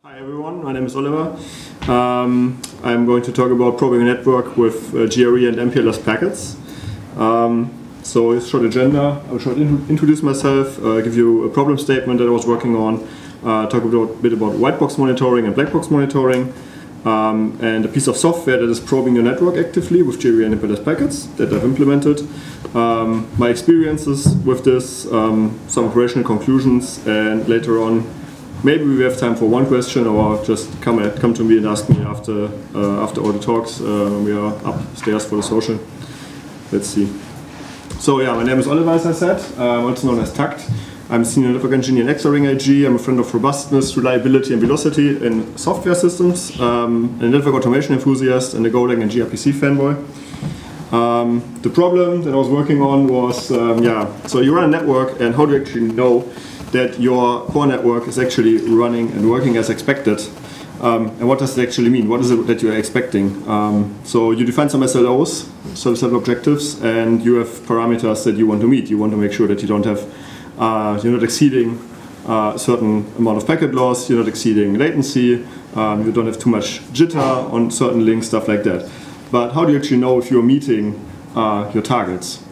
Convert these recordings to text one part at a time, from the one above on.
Hi everyone, my name is Oliver. I'm going to talk about probing a network with GRE and MPLS packets. So it's a short agenda. I will short introduce myself, give you a problem statement that I was working on, talk a bit about white box monitoring and black box monitoring, and a piece of software that is probing your network actively with GRE and MPLS packets that I've implemented. My experiences with this, some operational conclusions, and later on maybe we have time for one question, or just come to me and ask me after all the talks. We are upstairs for the social. Let's see. So yeah, my name is Oliver, as I said. I'm also known as TACT. I'm a senior network engineer in XRing AG. I'm a friend of robustness, reliability, and velocity in software systems. A network automation enthusiast and a Golang and gRPC fanboy. The problem that I was working on was, so you run a network, and how do you actually know that your core network is actually running and working as expected? And what does it actually mean? What is it that you're expecting? So you define some SLOs, service level objectives, and you have parameters that you want to meet. You want to make sure that you don't have, you're not exceeding a certain amount of packet loss, you're not exceeding latency, you don't have too much jitter on certain links, stuff like that. But how do you actually know if you're meeting your targets?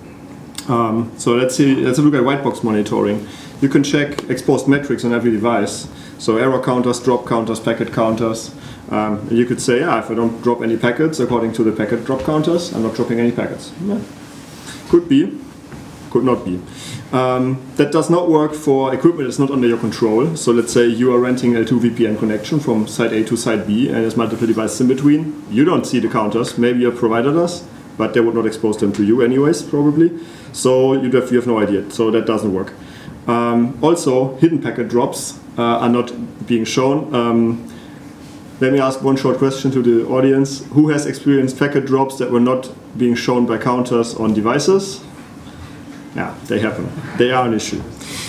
So let's look at white box monitoring. You can check exposed metrics on every device. So error counters, drop counters, packet counters. And you could say, if I don't drop any packets according to the packet drop counters, I'm not dropping any packets. Yeah. Could be, could not be. That does not work for equipment that's not under your control. So let's say you are renting a L2 VPN connection from site A to site B, and there's multiple devices in between. You don't see the counters. Maybe your provider does, but they would not expose them to you anyways, probably. So you have no idea. So that doesn't work. Also, hidden packet drops are not being shown. Let me ask one short question to the audience. Who has experienced packet drops that were not being shown by counters on devices? Yeah, they happen. They are an issue.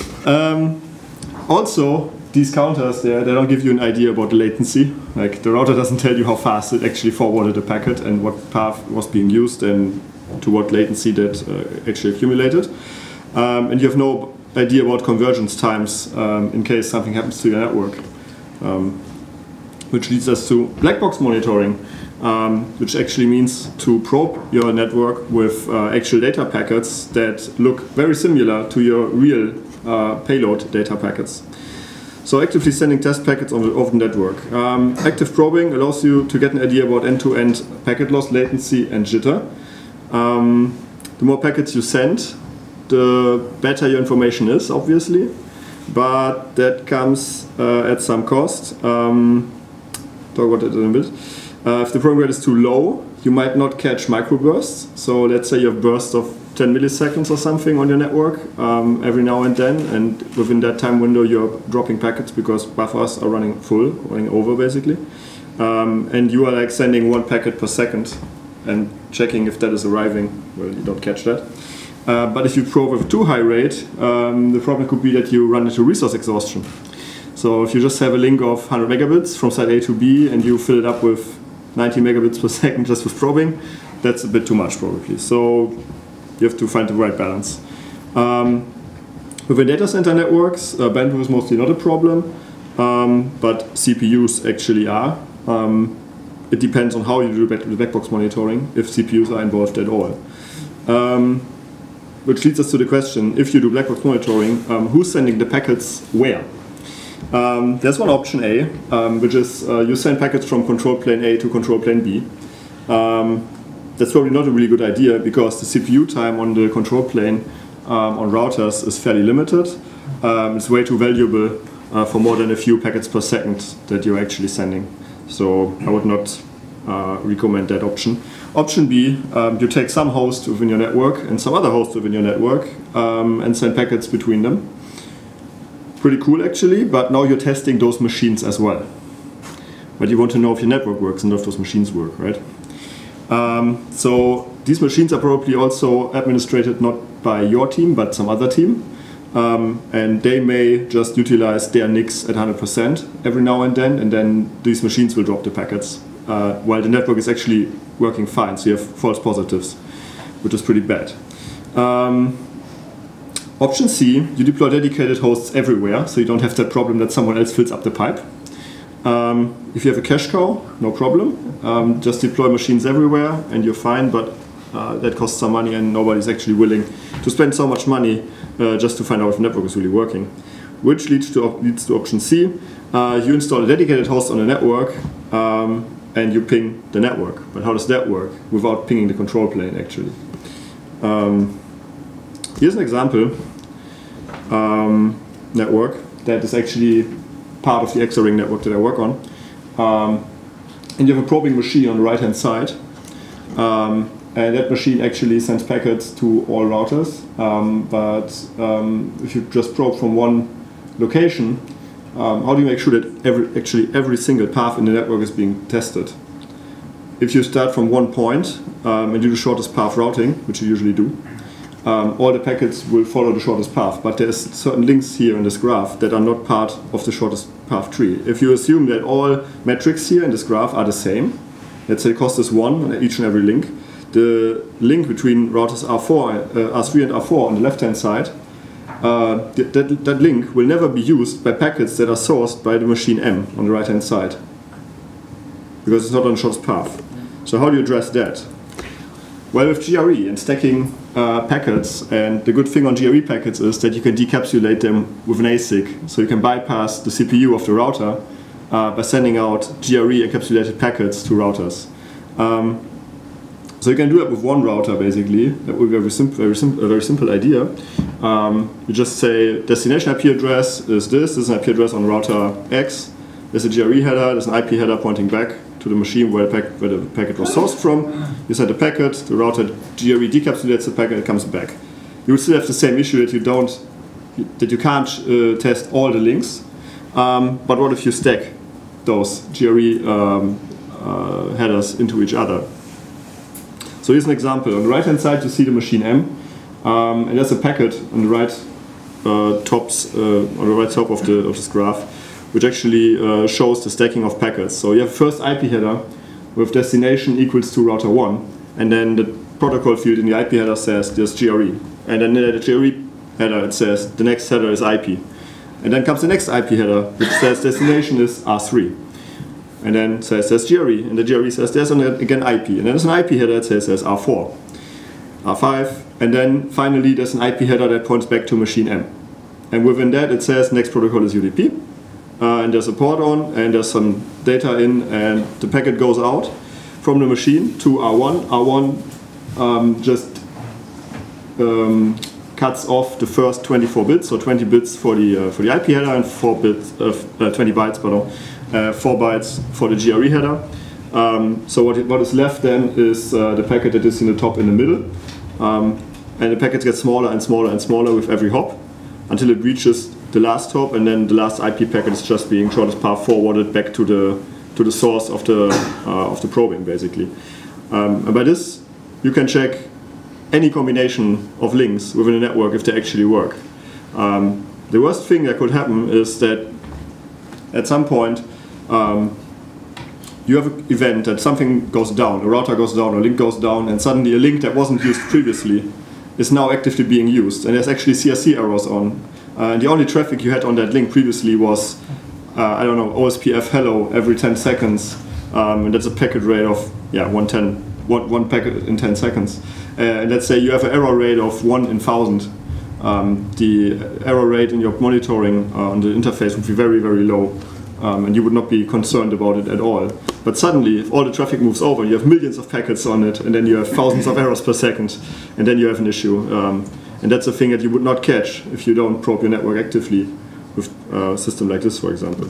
Also, these counters, they don't give you an idea about the latency. Like, the router doesn't tell you how fast it actually forwarded the packet and what path was being used and to what latency that actually accumulated. And you have no idea about convergence times in case something happens to your network. Which leads us to black box monitoring, which actually means to probe your network with actual data packets that look very similar to your real payload data packets. So actively sending test packets over the network. Active probing allows you to get an idea about end-to-end packet loss, latency, and jitter. The more packets you send, the better your information is, obviously, but that comes at some cost. Talk about it in a bit. If the probing rate is too low, you might not catch microbursts. So let's say you have bursts of 10 milliseconds or something on your network every now and then, and within that time window you're dropping packets because buffers are running full, running over basically. And you are like sending one packet per second and checking if that is arriving. Well, you don't catch that. But if you probe with a too high rate, the problem could be that you run into resource exhaustion. So if you just have a link of 100 megabits from site A to B and you fill it up with 90 megabits per second just with probing, that's a bit too much probably. So you have to find the right balance. Within data center networks, bandwidth is mostly not a problem, but CPUs actually are. It depends on how you do the black box monitoring, if CPUs are involved at all. Which leads us to the question, if you do black box monitoring, who's sending the packets where? There's one option A, which is you send packets from control plane A to control plane B. That's probably not a really good idea because the CPU time on the control plane on routers is fairly limited. It's way too valuable for more than a few packets per second that you're actually sending. So I would not recommend that option. Option B, you take some host within your network and some other host within your network and send packets between them. Pretty cool actually, but now you're testing those machines as well. But you want to know if your network works and if those machines work, right? So these machines are probably also administrated not by your team, but some other team. And they may just utilize their NICs at 100% every now and then these machines will drop the packets. While the network is actually working fine, so you have false positives, which is pretty bad. Option C, you deploy dedicated hosts everywhere, so you don't have that problem that someone else fills up the pipe. If you have a cash cow, no problem. Just deploy machines everywhere and you're fine, but that costs some money and nobody's actually willing to spend so much money just to find out if the network is really working. Which leads to option C. You install a dedicated host on the network and you ping the network. But how does that work without pinging the control plane actually? Here's an example network that is actually part of the EXA-ring network that I work on. And you have a probing machine on the right hand side. And that machine actually sends packets to all routers. But if you just probe from one location, how do you make sure that every single path in the network is being tested? If you start from one point and do the shortest path routing, which you usually do, all the packets will follow the shortest path, but there's certain links here in this graph that are not part of the shortest path tree. If you assume that all metrics here in this graph are the same, let's say cost is 1 on each and every link, the link between routers R3 and R4 on the left hand side, that link will never be used by packets that are sourced by the machine M on the right hand side, because it's not on the shortest path. So how do you address that? Well, with GRE and stacking packets, and the good thing on GRE packets is that you can decapsulate them with an ASIC, so you can bypass the CPU of the router by sending out GRE encapsulated packets to routers. So you can do that with one router basically. That would be a very simple idea. You just say destination IP address is this is an IP address on router X, there's a GRE header, there's an IP header pointing back to the machine where the packet was sourced from. You send a packet, the router GRE decapsulates the packet, it comes back. You would still have the same issue that you can't test all the links. But what if you stack those GRE headers into each other? So here's an example. On the right hand side you see the machine M, and there's a packet on the right top of this graph, which actually shows the stacking of packets. So you have first IP header with destination equals to router 1, and then the protocol field in the IP header says there's GRE, and then the GRE header it says the next header is IP, and then comes the next IP header which says destination is R3. And then says there's GRE, and the GRE says there's again IP, and then there's an IP header that says there's R4, R5, and then finally there's an IP header that points back to machine M. And within that it says next protocol is UDP, and there's a port on, and there's some data in, and the packet goes out from the machine to R1. R1 just cuts off the first 24 bits, so 20 bits for the IP header and 20 bytes, pardon. 4 bytes for the GRE header. So what is left then is the packet that is in the top in the middle. And the packets get smaller and smaller and smaller with every hop until it reaches the last hop, and then the last IP packet is just being shortest path forwarded back to the source of the probing basically. And by this you can check any combination of links within a network if they actually work. The worst thing that could happen is that at some point you have an event that something goes down, a router goes down, a link goes down, and suddenly a link that wasn't used previously is now actively being used, and there's actually CRC errors on. And the only traffic you had on that link previously was, I don't know, OSPF hello every 10 seconds, and that's a packet rate of one packet in 10 seconds. And let's say you have an error rate of 1 in 1,000. The error rate in your monitoring on the interface would be very, very low. And you would not be concerned about it at all. But suddenly, if all the traffic moves over, you have millions of packets on it, and then you have thousands of errors per second, and then you have an issue. And that's a thing that you would not catch if you don't probe your network actively with a system like this, for example.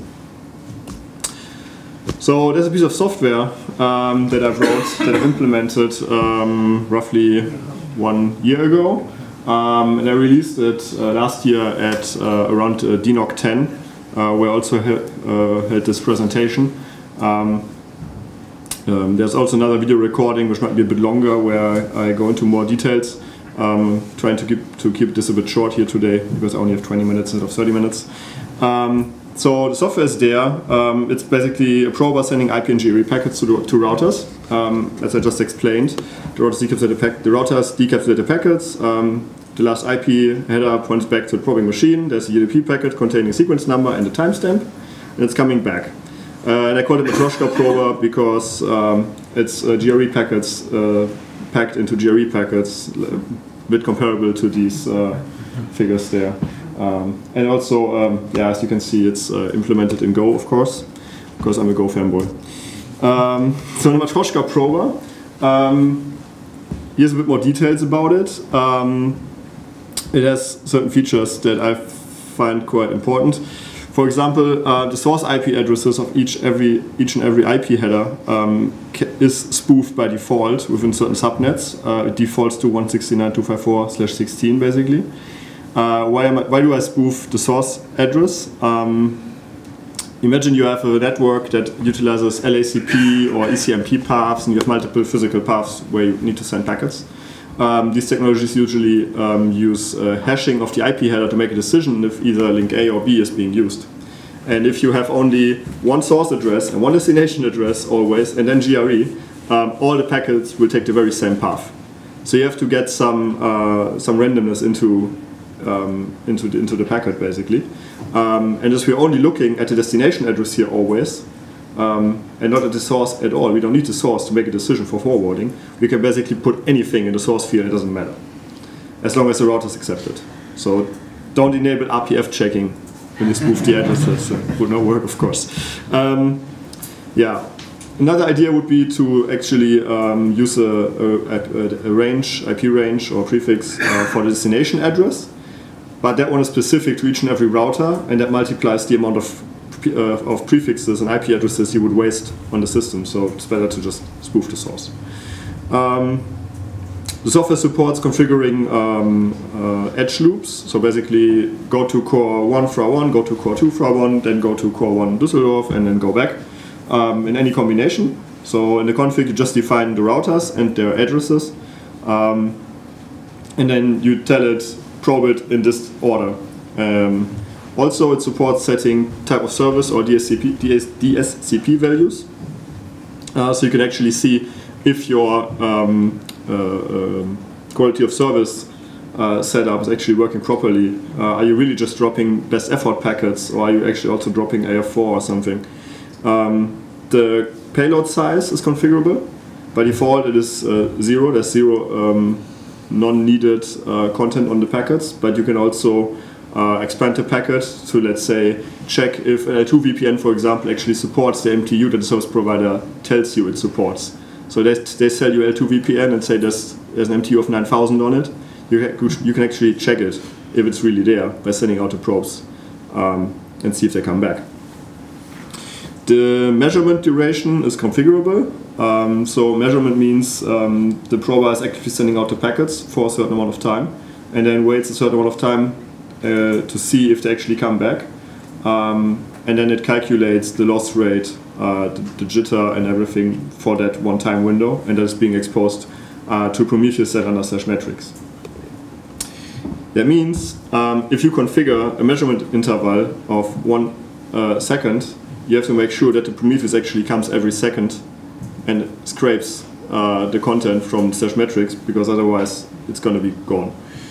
So there's a piece of software that I've implemented roughly 1 year ago, and I released it last year at around DNOC 10. Where I also had this presentation. There's also another video recording which might be a bit longer where I go into more details. Trying to keep this a bit short here today because I only have 20 minutes instead of 30 minutes. So the software is there. It's basically a prober sending IP and GRE packets to routers. As I just explained, the routers decapsulate the packets. The last IP header points back to the probing machine. There's a UDP packet containing a sequence number and a timestamp, and it's coming back. And I call it Matryoshka prober because it's GRE packets packed into GRE packets, a bit comparable to these figures there. And also, yeah, as you can see, it's implemented in Go, of course, because I'm a Go fanboy. So the Matryoshka prober, here's a bit more details about it. It has certain features that I find quite important. For example, the source IP addresses of each and every IP header is spoofed by default within certain subnets. It defaults to 169.254/16 basically. Why do I spoof the source address? Imagine you have a network that utilizes LACP or ECMP paths, and you have multiple physical paths where you need to send packets. These technologies usually use hashing of the IP header to make a decision if either link A or B is being used. And if you have only one source address and one destination address always, and then GRE, all the packets will take the very same path. So you have to get some randomness into the packet basically. And as we're only looking at the destination address here always, and not at the source at all. We don't need the source to make a decision for forwarding. We can basically put anything in the source field, it doesn't matter, as long as the routers accept it. So don't enable RPF checking when you spoof the addresses. It would not work, of course. Yeah. Another idea would be to actually use a range, IP range or prefix for the destination address, but that one is specific to each and every router, and that multiplies the amount of prefixes and IP addresses you would waste on the system, so it's better to just spoof the source. The software supports configuring edge loops, so basically go to core 1 FRA1, go to core 2 FRA1, then go to core 1 Düsseldorf, and then go back in any combination. So in the config you just define the routers and their addresses, and then you tell it, probe it in this order. Also, it supports setting type of service or DSCP values. So you can actually see if your quality of service setup is actually working properly. Are you really just dropping best effort packets, or are you actually also dropping AF4 or something? The payload size is configurable. By default, it is 0. There's 0 non-needed content on the packets, but you can also expand the packet to, let's say, check if L2 VPN, for example, actually supports the MTU that the service provider tells you it supports. So they sell you L2 VPN and say there's an MTU of 9000 on it. You can actually check it if it's really there by sending out the probes and see if they come back. The measurement duration is configurable. So measurement means the prober is actually sending out the packets for a certain amount of time, and then waits a certain amount of time to see if they actually come back, and then it calculates the loss rate, the jitter and everything for that one-time window, and that is being exposed to Prometheus set under /metrics. That means if you configure a measurement interval of 1 second, you have to make sure that the Prometheus actually comes every second and scrapes the content from /metrics, because otherwise it's going to be gone.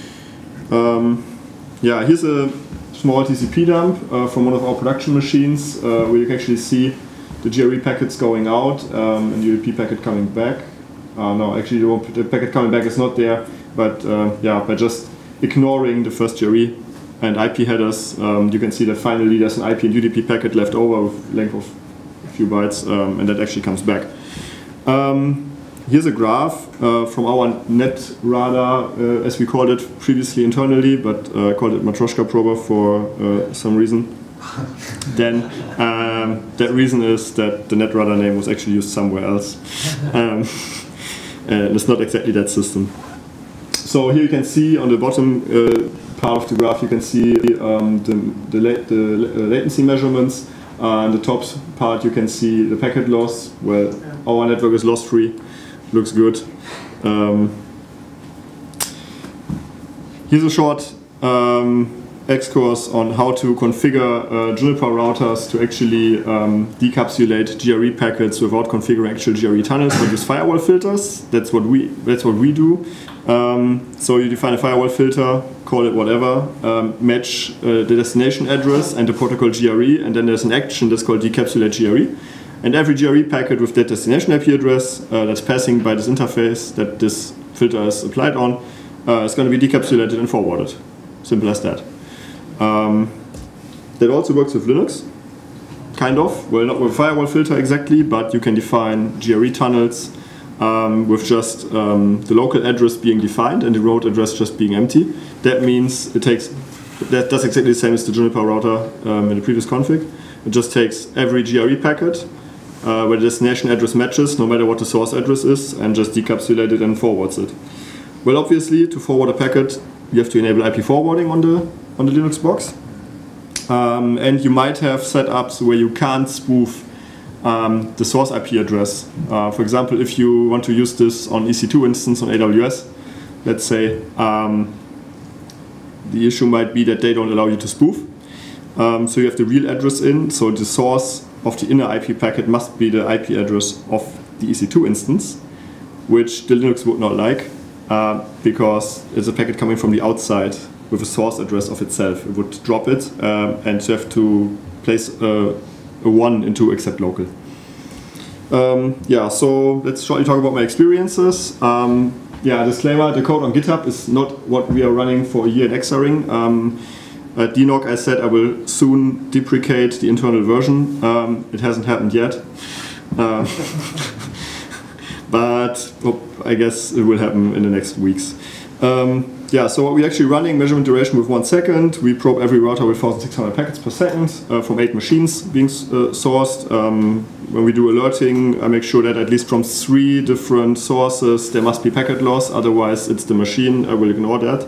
Yeah, here's a small TCP dump from one of our production machines where you can actually see the GRE packets going out and the UDP packet coming back. No, actually the packet coming back is not there, but yeah, by just ignoring the first GRE and IP headers, you can see that finally there's an IP and UDP packet left over with length of a few bytes, and that actually comes back. Here's a graph from our NetRadar, as we called it previously internally, but called it Matryoshka prober for some reason. Then that reason is that the NetRadar name was actually used somewhere else. And it's not exactly that system. So here you can see on the bottom part of the graph, you can see the latency measurements. On the top part you can see the packet loss. Well, our network is loss free. Looks good. Here's a short X-course on how to configure Juniper routers to actually decapsulate GRE packets without configuring actual GRE tunnels, but use firewall filters. That's what we do. So you define a firewall filter, call it whatever, match the destination address and the protocol GRE, and then there's an action that's called decapsulate GRE. And every GRE packet with that destination IP address that's passing by this interface that this filter is applied on is going to be decapsulated and forwarded. Simple as that. That also works with Linux, kind of. Well, not with a firewall filter exactly, but you can define GRE tunnels with just the local address being defined and the road address just being empty. That means that does exactly the same as the Juniper router in the previous config. It just takes every GRE packet where the destination address matches, no matter what the source address is, and just decapsulates it and forwards it. Well, obviously, to forward a packet, you have to enable IP forwarding on the Linux box. And you might have setups where you can't spoof the source IP address. For example, if you want to use this on EC2 instance on AWS, let's say, the issue might be that they don't allow you to spoof. So you have the real address in, so the source of the inner IP packet must be the IP address of the EC2 instance, which the Linux would not like, because it's a packet coming from the outside with a source address of itself. It would drop it, and you have to place a 1 into accept local. Yeah, so let's shortly talk about my experiences. Yeah, disclaimer, the code on GitHub is not what we are running for a year in Xaring. At DNOG I said I will soon deprecate the internal version. It hasn't happened yet. But I guess it will happen in the next weeks. Yeah, so we're actually running measurement duration with 1 second. We probe every router with 1,600 packets per second from 8 machines being sourced. When we do alerting, I make sure that at least from 3 different sources there must be packet loss, otherwise it's the machine. I will ignore that.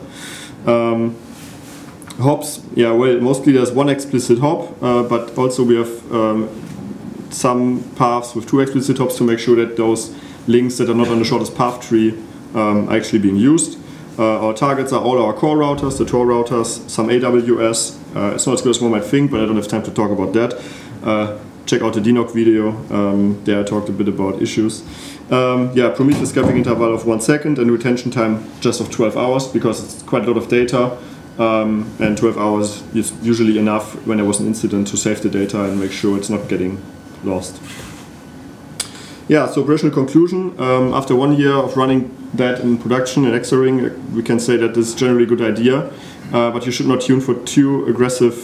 Hops, yeah, well, mostly there's 1 explicit hop, but also we have some paths with 2 explicit hops to make sure that those links that are not on the shortest path tree are actually being used. Our targets are all our core routers, the Tor routers, some AWS. It's not as good as one might think, but I don't have time to talk about that. Check out the DNOG video, there I talked a bit about issues. Yeah, Prometheus gapping interval of 1 second and retention time just of 12 hours because it's quite a lot of data. And 12 hours is usually enough when there was an incident to save the data and make sure it's not getting lost. Yeah, so operational conclusion. After 1 year of running that in production in Xaring, we can say that this is generally a good idea, but you should not tune for too aggressive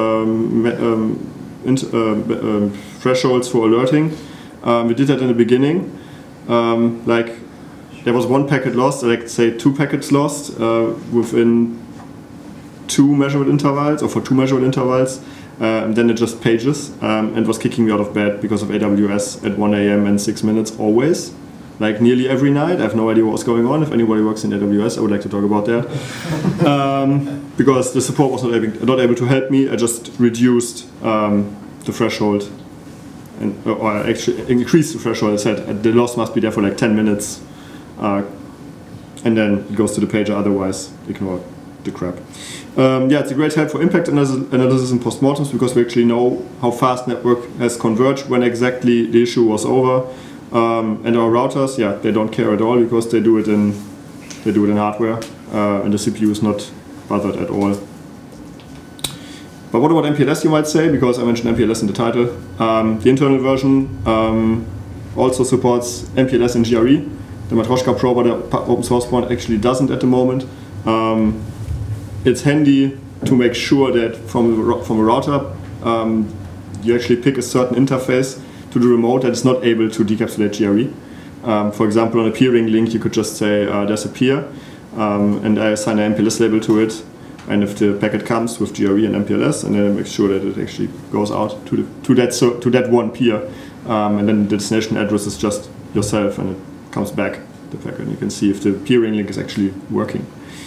thresholds for alerting. We did that in the beginning. Like there was 1 packet lost, like say 2 packets lost within 2 measurement intervals, or for 2 measurement intervals. And then it just pages and was kicking me out of bed because of AWS at 1 AM and 6 minutes always, like nearly every night. I have no idea what was going on. If anybody works in AWS, I would like to talk about that. Because the support was not able to help me. I just reduced the threshold, or actually increased the threshold. I said the loss must be there for like 10 minutes, and then it goes to the pager, otherwise ignore the crap. Yeah, it's a great help for impact analysis and postmortems because we actually know how fast network has converged when exactly the issue was over. And our routers, yeah, they don't care at all because they do it in hardware, and the CPU is not bothered at all. But what about MPLS, you might say, because I mentioned MPLS in the title. The internal version also supports MPLS and GRE. The Matroshka prober, the open source one, actually doesn't at the moment. It's handy to make sure that from a router you actually pick a certain interface to the remote that is not able to decapsulate GRE. For example, on a peering link you could just say there's a peer and I assign an MPLS label to it, and if the packet comes with GRE and MPLS, and then I make sure that it actually goes out to that one peer, and then the destination address is just yourself and it comes back the packet, and you can see if the peering link is actually working.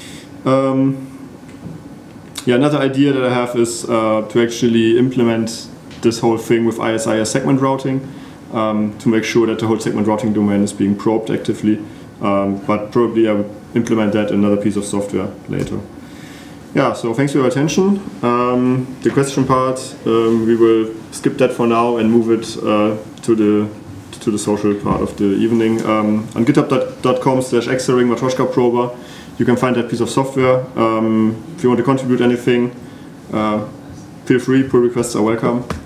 Yeah, another idea that I have is to actually implement this whole thing with ISIS segment routing to make sure that the whole segment routing domain is being probed actively, but probably I will implement that in another piece of software later. Yeah, so thanks for your attention. The question part, we will skip that for now and move it to the social part of the evening. On github.com/xering Matroshka Prober, you can find that piece of software. If you want to contribute anything, feel free, pull requests are welcome.